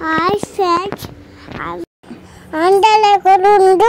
I said, అందరూ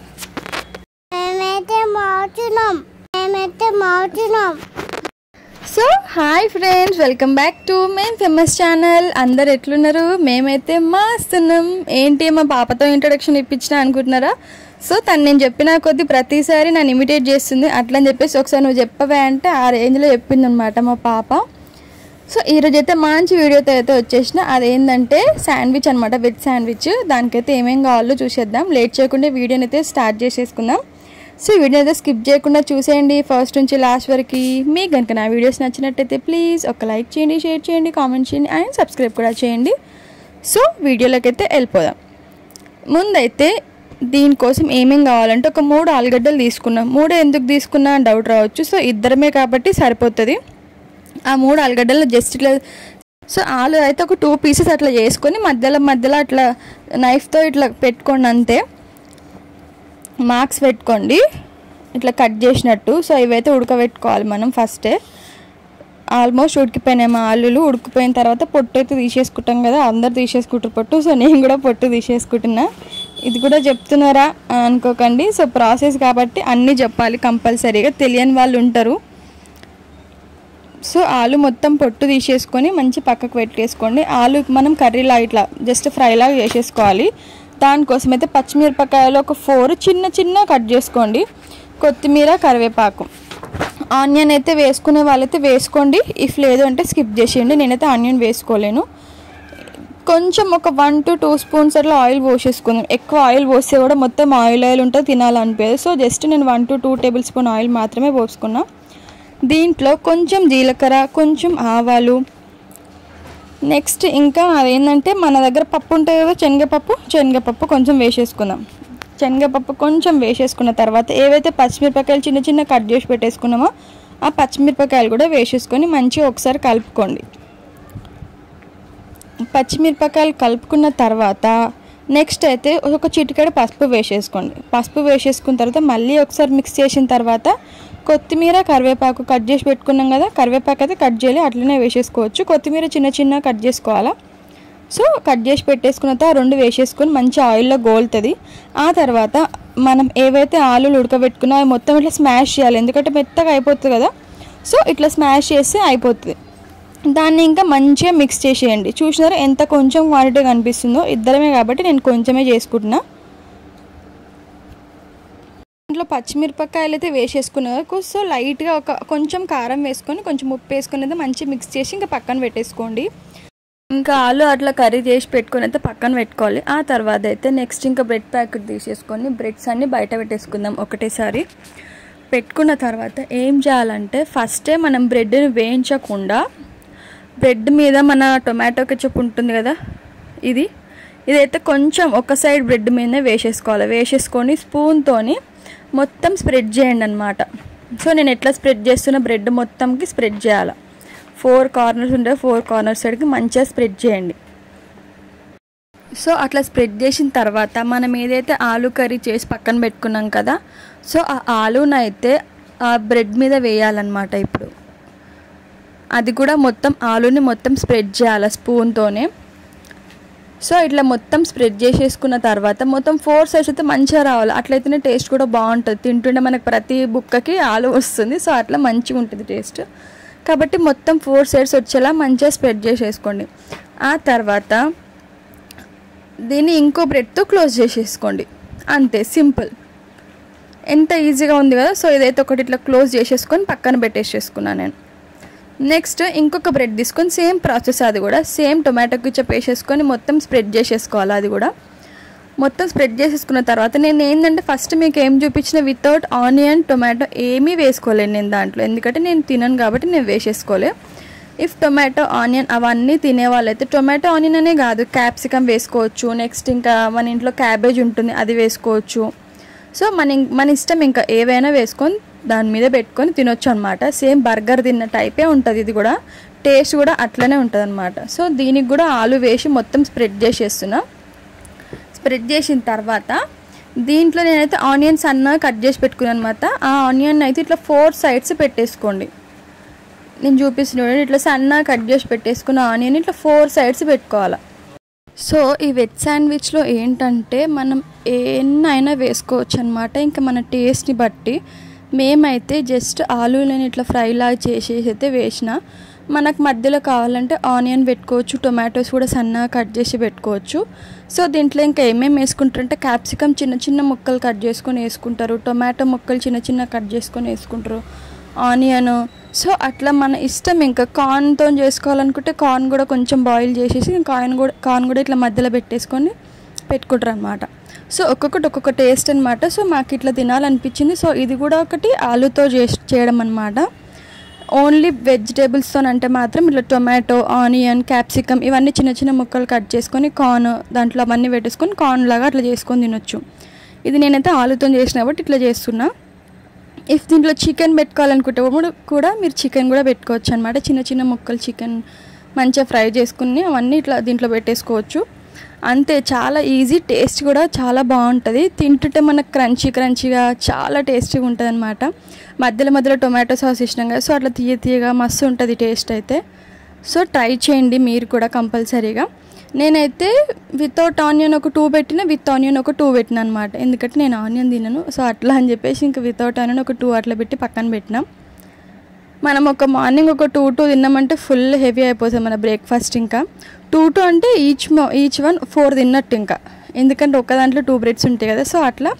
మేమైతే మాట్లాడుతున్నాం. So hi friends, welcome back to main famous channel. అందరు ఎట్లున్నారు? మేమైతే మస్తున్నాం. ఏంటి మా పాపతో ఇంట్రొడక్షన్ ఇప్పించిన అనుకుంటున్నారా? సో తను నేను చెప్పిన కొద్దీ ప్రతిసారి నన్ను ఇమిటేట్ చేస్తుంది. అట్లని చెప్పేసి ఒకసారి నువ్వు చెప్పవే అంటే ఆ రేంజ్లో చెప్పింది అనమాట మా పాప. సో ఈరోజు అయితే మంచి వీడియోతో అయితే వచ్చేసిన. అదేంటంటే శాండ్విచ్ అనమాట, వెజ్ శాండ్విచ్. దానికైతే ఏమేం కావాలో చూసేద్దాం. లేట్ చేయకుండా వీడియోని అయితే స్టార్ట్ చేసేసుకుందాం. సో వీడియో అయితే స్కిప్ చేయకుండా చూసేయండి ఫస్ట్ నుంచి లాస్ట్ వరకు. మీకు కనుక నా వీడియోస్ నచ్చినట్టయితే ప్లీజ్ ఒక లైక్ చేయండి, షేర్ చేయండి, కామెంట్ చేయండి అండ్ సబ్స్క్రైబ్ కూడా చేయండి. సో వీడియోలోకి అయితే వెళ్ళిపోదాం. ముందైతే దీనికోసం ఏమేం కావాలంటే ఒక 3 ఆలుగడ్డలు తీసుకున్నాం. 3 ఎందుకు తీసుకున్నా అని డౌట్ రావచ్చు. సో ఇద్దరమే కాబట్టి సరిపోతుంది. ఆ 3 ఆలుగడ్డలు జస్ట్ ఇట్లా, సో ఆలు అయితే ఒక 2 పీసెస్ అట్లా చేసుకొని మధ్యలో అట్లా నైఫ్తో ఇట్లా పెట్టుకోండి, అంతే. మార్క్స్ పెట్టుకోండి ఇట్లా కట్ చేసినట్టు. సో ఇవైతే ఉడకబెట్టుకోవాలి మనం ఫస్టే. ఆల్మోస్ట్ ఉడికిపోయినాయి మా ఆలులు. ఉడికిపోయిన తర్వాత పొట్టు అయితే తీసేసుకుంటాం కదా, అందరు తీసేసుకుంటారు పొట్టు. సో నేను కూడా పొట్టు తీసేసుకుంటున్నా. ఇది కూడా చెప్తున్నారా అనుకోకండి. సో ప్రాసెస్ కాబట్టి అన్నీ చెప్పాలి కంపల్సరీగా, తెలియని వాళ్ళు ఉంటారు. సో ఆలు మొత్తం పొట్టు తీసేసుకొని మంచి పక్కకు పెట్టేసుకోండి. ఆలు మనం కర్రీలా ఇట్లా జస్ట్ ఫ్రైలాగా చేసేసుకోవాలి. దానికోసం అయితే పచ్చిమిరపకాయలు ఒక 4 చిన్న కట్ చేసుకోండి. కొత్తిమీర, కరివేపాకు, ఆనియన్ అయితే వేసుకునే వాళ్ళైతే వేసుకోండి. ఇఫ్ లేదు అంటే స్కిప్ చేసేయండి. నేనైతే ఆనియన్ వేసుకోలేను. కొంచెం ఒక 1 to 2 స్పూన్స్ అట్లా ఆయిల్ పోసేసుకుందాం. ఎక్కువ ఆయిల్ పోస్తే కూడా మొత్తం ఆయిల్ ఉంటుంది, తినాలనిపించదు. సో జస్ట్ నేను 1 to 2 టేబుల్ స్పూన్ ఆయిల్ మాత్రమే పోసుకున్నా. దీంట్లో కొంచెం జీలకర్ర, కొంచెం ఆవాలు, నెక్స్ట్ ఇంకా అదేంటంటే మన దగ్గర పప్పు ఉంటుంది కదా, శనగపప్పు కొంచెం వేసేసుకుందాం. శనగపప్పు కొంచెం వేసేసుకున్న తర్వాత ఏవైతే పచ్చిమిరపకాయలు చిన్న కట్ చేసి పెట్టేసుకున్నామో ఆ పచ్చిమిరపకాయలు కూడా వేసేసుకొని మంచిగా ఒకసారి కలుపుకోండి. పచ్చిమిరపకాయలు కలుపుకున్న తర్వాత నెక్స్ట్ అయితే ఒక చిటికెడు పసుపు వేసేసుకోండి. పసుపు వేసేసుకున్న తర్వాత మళ్ళీ ఒకసారి మిక్స్ చేసిన తర్వాత కొత్తిమీర, కరివేపాకు కట్ చేసి పెట్టుకున్నాం కదా, కరివేపాకు అయితే కట్ చేయాలి, అట్లనే వేసేసుకోవచ్చు. కొత్తిమీర చిన్న కట్ చేసుకోవాలా. సో కట్ చేసి పెట్టేసుకున్న తర్వాత 2 వేసేసుకొని మంచి ఆయిల్లో గోలుతుంది. ఆ తర్వాత మనం ఏవైతే ఆలులు ఉడకబెట్టుకున్నా అవి మొత్తం ఇట్లా స్మాష్ చేయాలి, ఎందుకంటే మెత్తగా అయిపోతుంది కదా. సో ఇట్లా స్మాష్ చేస్తే అయిపోతుంది. దాన్ని ఇంకా మంచిగా మిక్స్ చేసేయండి. చూసినారా ఎంత కొంచెం క్వాంటిటీ కనిపిస్తుందో? ఇద్దరమే కాబట్టి నేను కొంచెమే చేసుకుంటున్నా. ఇంట్లో పచ్చిమిరపకాయలు అయితే వేసేసుకున్నారు. సో లైట్గా కొంచెం కారం వేసుకొని కొంచెం ఉప్పు వేసుకొని అయితే మంచిగా మిక్స్ చేసి ఇంకా పక్కన పెట్టేసుకోండి. ఇంకా ఆలు అట్లా కర్రీ చేసి పెట్టుకొని అయితే పక్కన పెట్టుకోవాలి. ఆ తర్వాత అయితే నెక్స్ట్ ఇంకా బ్రెడ్ ప్యాకెట్ తీసేసుకొని బ్రెడ్స్ అన్నీ బయట పెట్టేసుకుందాం ఒకటేసారి. పెట్టుకున్న తర్వాత ఏం చేయాలంటే ఫస్టే మనం బ్రెడ్ని వేయించకుండా బ్రెడ్ మీద మన టొమాటో కెచప్ ఉంటుంది కదా, ఇదైతే కొంచెం ఒక సైడ్ బ్రెడ్ మీదనే వేసేసుకోవాలి. వేసేసుకొని స్పూన్తోని మొత్తం స్ప్రెడ్ చేయండి అనమాట. సో నేను ఎట్లా స్ప్రెడ్ చేస్తున్నా, బ్రెడ్ మొత్తంకి స్ప్రెడ్ చేయాలి. 4 కార్నర్స్ ఉంటే 4 కార్నర్స్ సైడ్కి మంచిగా స్ప్రెడ్ చేయండి. సో అట్లా స్ప్రెడ్ చేసిన తర్వాత మనం ఏదైతే ఆలు కర్రీ చేసి పక్కన పెట్టుకున్నాం కదా, సో ఆ ఆలునైతే ఆ బ్రెడ్ మీద వేయాలన్నమాట. ఇప్పుడు అది కూడా మొత్తం ఆలుని మొత్తం స్ప్రెడ్ చేయాలి స్పూన్తోనే. సో ఇట్లా మొత్తం స్ప్రెడ్ చేసేసుకున్న తర్వాత మొత్తం 4 సైడ్స్ అయితే మంచిగా రావాలి. అట్లయితేనే టేస్ట్ కూడా బాగుంటుంది. తింటుంటే మనకు ప్రతి బుక్కకి ఆలు వస్తుంది. సో అట్లా మంచిగా ఉంటుంది టేస్ట్. కాబట్టి మొత్తం 4 సైడ్స్ వచ్చేలా మంచిగా స్ప్రెడ్ చేసేసుకోండి. ఆ తర్వాత దీన్ని ఇంకో బ్రెడ్తో క్లోజ్ చేసేసుకోండి. అంతే, సింపుల్. ఎంత ఈజీగా ఉంది కదా. సో ఇదైతే ఒకటి ఇట్లా క్లోజ్ చేసేసుకొని పక్కన పెట్టేసేసుకున్నాను నేను. నెక్స్ట్ ఇంకొక బ్రెడ్ తీసుకొని సేమ్ ప్రాసెస్, అది కూడా సేమ్ టొమాటో కెచప్ వేసేసుకొని మొత్తం స్ప్రెడ్ చేసేసుకోవాలి. అది కూడా మొత్తం స్ప్రెడ్ చేసేసుకున్న తర్వాత నేను ఏంటంటే ఫస్ట్ మీకు ఏం చూపించిన వితౌట్ ఆనియన్, టొమాటో ఏమీ వేసుకోలేను నేను దాంట్లో, ఎందుకంటే నేను తినను కాబట్టి నేను వేసేసుకోలే. ఇఫ్ టొమాటో, ఆనియన్ అవన్నీ తినే వాళ్ళైతే టొమాటో, ఆనియన్ అనే కాదు, క్యాప్సికమ్ వేసుకోవచ్చు. నెక్స్ట్ ఇంకా మన ఇంట్లో క్యాబేజ్ ఉంటుంది, అది వేసుకోవచ్చు. సో మన ఇష్టం, ఇంకా ఏవైనా వేసుకొని దాని మీద పెట్టుకొని తినొచ్చు అనమాట. సేమ్ బర్గర్ తిన్న టైపే ఉంటుంది. ఇది కూడా టేస్ట్ కూడా అట్లనే ఉంటుంది అనమాట. సో దీనికి కూడా ఆలు వేసి మొత్తం స్ప్రెడ్ చేసేస్తున్నా. స్ప్రెడ్ చేసిన తర్వాత దీంట్లో నేనైతే ఆనియన్స్ సన్నగా కట్ చేసి పెట్టుకున్నాను అనమాట. ఆ ఆనియన్ అయితే ఇట్లా 4 సైడ్స్ పెట్టేసుకోండి. నేను చూపిస్తున్నాను, ఇట్లా సన్నగా కట్ చేసి పెట్టేసుకున్న ఆనియన్ ఇట్లా 4 సైడ్స్ పెట్టుకోవాలి. సో ఈ వెజ్ శాండ్విచ్లో ఏంటంటే మనం ఎన్నైనా వేసుకోవచ్చు అనమాట. ఇంకా మన టేస్ట్ని బట్టి. మేమైతే జస్ట్ ఆలూలని ఇట్లా ఫ్రైలాగా చేసేసి అయితే వేసిన. మనకు మధ్యలో కావాలంటే ఆనియన్ పెట్టుకోవచ్చు, టొమాటోస్ కూడా సన్నగా కట్ చేసి పెట్టుకోవచ్చు. సో దీంట్లో ఇంకా ఏమేమి వేసుకుంటారంటే క్యాప్సికమ్ చిన్న చిన్న ముక్కలు కట్ చేసుకొని వేసుకుంటారు, టొమాటో ముక్కలు చిన్న చిన్న కట్ చేసుకొని వేసుకుంటారు, ఆనియన్. సో అట్లా మన ఇష్టం. ఇంకా కార్న్తో చేసుకోవాలనుకుంటే కార్న్ కూడా కొంచెం బాయిల్ చేసేసి కార్న్ కూడా ఇట్లా మధ్యలో పెట్టేసుకొని పెట్టుకుంటారు అనమాట. సో ఒక్కొక్కటి ఒక్కొక్క టేస్ట్ అనమాట. సో మాకు ఇట్లా తినాలనిపించింది. సో ఇది కూడా ఒకటి ఆలూతో చేయడం అనమాట. ఓన్లీ వెజిటేబుల్స్తో అంటే మాత్రం ఇట్లా టొమాటో, ఆనియన్, క్యాప్సికమ్ ఇవన్నీ చిన్న చిన్న ముక్కలు కట్ చేసుకొని కార్న్ దాంట్లో అవన్నీ పెట్టేసుకొని కార్న్ లాగా అట్లా చేసుకొని తినొచ్చు. ఇది నేనైతే ఆలూతో చేసిన కాబట్టి ఇట్లా చేస్తున్నా. ఇఫ్ దీంట్లో చికెన్ పెట్టుకోవాలనుకుంటే కూడా మీరు చికెన్ కూడా పెట్టుకోవచ్చు అనమాట. చిన్న చిన్న ముక్కలు చికెన్ మంచిగా ఫ్రై చేసుకుని అవన్నీ ఇట్లా దీంట్లో పెట్టేసుకోవచ్చు. అంతే, చాలా ఈజీ. టేస్ట్ కూడా చాలా బాగుంటుంది. తింటుంటే మనకు క్రంచీగా చాలా టేస్టీగా ఉంటుంది అనమాట. మధ్యలో టొమాటో సాస్ ఇష్టం కదా, సో అట్లా తీయగా మస్తు ఉంటుంది టేస్ట్ అయితే. సో ట్రై చేయండి మీరు కూడా కంపల్సరీగా. నేనైతే వితౌట్ ఆనియన్ ఒక 2 పెట్టిన, విత్ ఆనియన్ ఒక 2 పెట్టిన అనమాట. ఎందుకంటే నేను ఆనియన్ తినను. సో అట్లా అని చెప్పేసి ఇంకా వితౌట్ ఆనియన్ ఒక 2 అట్లా పెట్టి పక్కన పెట్టినాం. మనం ఒక మార్నింగ్ ఒక 2 తిన్నామంటే ఫుల్ హెవీ అయిపోతుంది మన బ్రేక్ఫాస్ట్. ఇంకా 2 అంటే ఈచ్ వన్ 4 తిన్నట్టు. ఇంకా ఎందుకంటే ఒక దాంట్లో 2 బ్రెడ్స్ ఉంటాయి కదా, సో అట్లా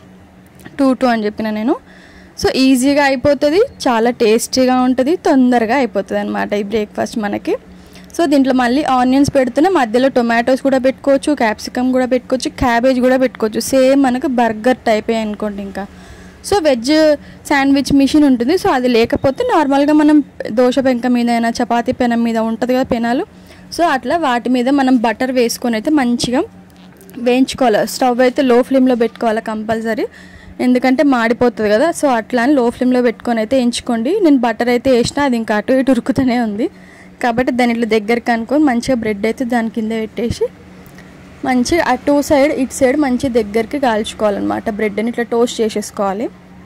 2 అని చెప్పిన నేను. సో ఈజీగా అయిపోతుంది, చాలా టేస్టీగా ఉంటుంది, తొందరగా అయిపోతుంది అనమాట ఈ బ్రేక్ఫాస్ట్ మనకి. సో దీంట్లో మళ్ళీ ఆనియన్స్ పెడుతున్నా, మధ్యలో టొమాటోస్ కూడా పెట్టుకోవచ్చు, క్యాప్సికమ్ కూడా పెట్టుకోవచ్చు, క్యాబేజ్ కూడా పెట్టుకోవచ్చు. సేమ్ మనకు బర్గర్ టైపే అనుకోండి ఇంకా. సో వెజ్ శాండ్విచ్ మిషన్ ఉంటుంది. సో అది లేకపోతే నార్మల్గా మనం దోశ పెంక మీద అయినా చపాతీ పెనం మీద ఉంటుంది కదా పెనాలు, సో అట్లా వాటి మీద మనం బటర్ వేసుకొని అయితే మంచిగా వేయించుకోవాలి. స్టవ్ అయితే లో ఫ్లేమ్లో పెట్టుకోవాలి కంపల్సరీ, ఎందుకంటే మాడిపోతుంది కదా. సో అట్లా అని లో ఫ్లేమ్లో పెట్టుకొని అయితే వేయించుకోండి. నేను బటర్ అయితే వేసినా అది ఇంకా అటు ఇటు ఉరుకుతూనే ఉంది కాబట్టి దాని ఇట్లా దగ్గరికి అనుకొని మంచిగా బ్రెడ్ అయితే దాని కింద పెట్టేసి మంచిగా అటు సైడ్ ఇటు సైడ్ మంచి దగ్గరికి కాల్చుకోవాలన్నమాట. బ్రెడ్ని ఇట్లా టోస్ట్ చేసేసుకోవాలి.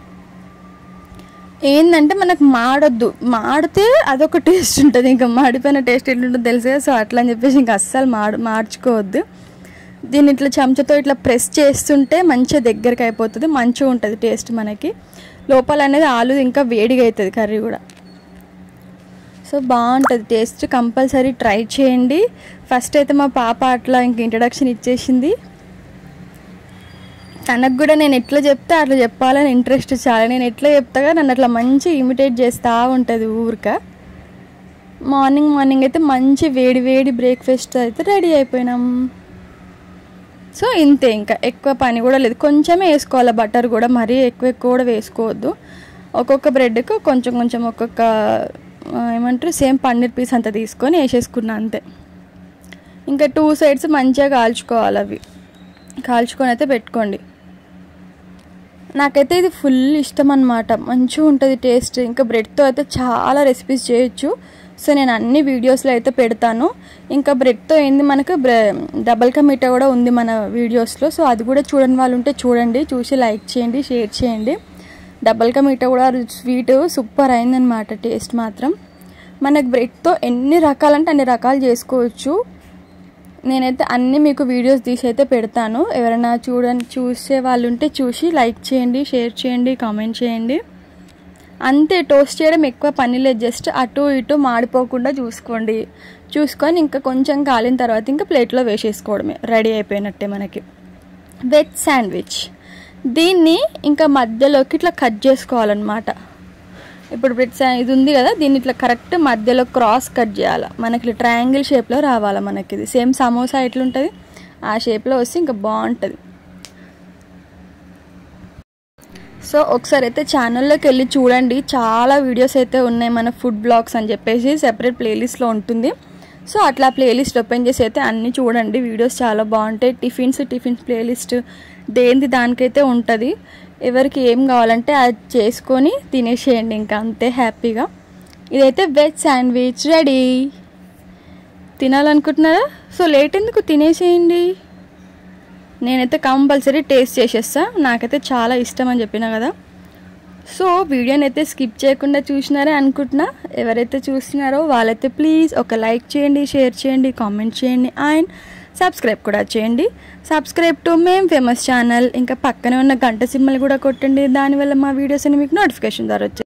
ఏంటంటే మనకు మాడితే అదొక టేస్ట్ ఉంటుంది, ఇంకా మాడిపోయిన టేస్ట్ ఎట్లుంటుందో తెలుసు కదా. సో అట్లా అని చెప్పేసి ఇంకా అస్సలు మార్చుకోవద్దు. దీన్ని ఇట్లా చెంచాతో ఇట్లా ప్రెస్ చేస్తుంటే మంచిగా దగ్గరికి అయిపోతుంది, మంచిగా ఉంటుంది టేస్ట్ మనకి. లోపల అనేది ఆలు ఇంకా వేడిగా అవుతుంది కర్రీ కూడా. సో బాగుంటుంది టేస్ట్, కంపల్సరీ ట్రై చేయండి. ఫస్ట్ అయితే మా పాప అట్లా ఇంక ఇంట్రడక్షన్ ఇచ్చేసింది. తనకు కూడా నేను ఎట్లా చెప్తే అట్లా చెప్పాలని ఇంట్రెస్ట్ చాలా. నేను ఎట్లా చెప్తాగా నన్ను అట్లా మంచి ఇమిటేట్ చేస్తూ ఉంటుంది ఊరిక. మార్నింగ్ అయితే మంచి వేడి బ్రేక్ఫాస్ట్ అయితే రెడీ అయిపోయినాం. సో ఇంతే, ఇంకా ఎక్కువ పని కూడా లేదు. కొంచెమే వేసుకోవాలి బటర్ కూడా, మరీ ఎక్కువ కూడా వేసుకోవద్దు. ఒక్కొక్క బ్రెడ్కు కొంచెం ఒక్కొక్క ఏమంటారు సేమ్ పన్నీర్ పీస్ అంతా తీసుకొని వేసేసుకున్నా అంతే. ఇంకా 2 సైడ్స్ మంచిగా కాల్చుకోవాలి. అవి కాల్చుకొని అయితే పెట్టుకోండి. నాకైతే ఇది ఫుల్ ఇష్టం అన్నమాట, మంచిగా ఉంటుంది టేస్ట్. ఇంకా బ్రెడ్తో అయితే చాలా రెసిపీస్ చేయొచ్చు. సో నేను అన్ని వీడియోస్లో అయితే పెడతాను. ఇంకా బ్రెడ్తో ఏంది మనకు డబల్ కా మీఠా కూడా ఉంది మన వీడియోస్లో. సో అది కూడా చూడని వాళ్ళు ఉంటే చూడండి, చూసి లైక్ చేయండి, షేర్ చేయండి. డబల్ కా మీఠా కూడా స్వీట్ సూపర్ అయిందనమాట టేస్ట్ మాత్రం. మనకు బ్రెడ్తో ఎన్ని రకాలంటే అన్ని రకాలు చేసుకోవచ్చు. నేనైతే అన్నీ మీకు వీడియోస్ తీసి అయితే పెడతాను. ఎవరైనా చూసే వాళ్ళు ఉంటే చూసి లైక్ చేయండి, షేర్ చేయండి, కామెంట్ చేయండి. అంతే, టోస్ట్ చేయడం ఎక్కువ పని లేదు. జస్ట్ అటు ఇటు మాడిపోకుండా చూసుకొని ఇంకా కొంచెం కాలిన తర్వాత ఇంకా ప్లేట్లో వేసేసుకోవడమే, రెడీ అయిపోయినట్టే మనకి వెజ్ శాండ్విచ్. దీన్ని ఇంకా మధ్యలోకి ఇట్లా కట్ చేసుకోవాలన్నమాట. ఇప్పుడు బ్రెడ్ ఇది ఉంది కదా, దీన్ని ఇట్లా కరెక్ట్ మధ్యలో క్రాస్ కట్ చేయాలి. మనకి ఇట్లా ట్రయాంగిల్ షేప్లో రావాలి మనకి. ఇది సేమ్ సమోసా ఎట్లుంటుంది ఆ షేప్లో వస్తే ఇంకా బాగుంటుంది. సో ఒకసారి అయితే ఛానల్లోకి వెళ్ళి చూడండి, చాలా వీడియోస్ అయితే ఉన్నాయి. మన ఫుడ్ బ్లాగ్స్ అని చెప్పేసి సెపరేట్ ప్లేలిస్ట్లో ఉంటుంది. సో అట్లా ప్లేలిస్ట్ ఓపెన్ చేసి అయితే అన్నీ చూడండి, వీడియోస్ చాలా బాగుంటాయి. టిఫిన్స్ ప్లేలిస్ట్ దేనిది దానికైతే ఉంటుంది. ఎవరికి ఏం కావాలంటే అది చేసుకొని తినేసేయండి ఇంకా అంతే హ్యాపీగా. ఇదైతే వెజ్ శాండ్విచ్ రెడీ. తినాలనుకుంటున్నారా? సో లేట్ ఎందుకు, తినేసేయండి. నేనైతే కంపల్సరీ టేస్ట్ చేసేస్తా, నాకైతే చాలా ఇష్టం అని చెప్పినా కదా. సో వీడియోని అయితే స్కిప్ చేయకుండా చూసినారే అనుకుంటున్నా. ఎవరైతే చూస్తున్నారో వాళ్ళైతే ప్లీజ్ ఒక లైక్ చేయండి, షేర్ చేయండి, కామెంట్ చేయండి అండ్ సబ్స్క్రైబ్ కూడా చేయండి. Subscribe to Mem famous channel. ఇంకా పక్కనే ఉన్న గంట సింబల్ కూడా కొట్టండి. దానివల్ల మా వీడియోస్ అన్ని మీకు నోటిఫికేషన్ ద్వారా వచ్చాయి.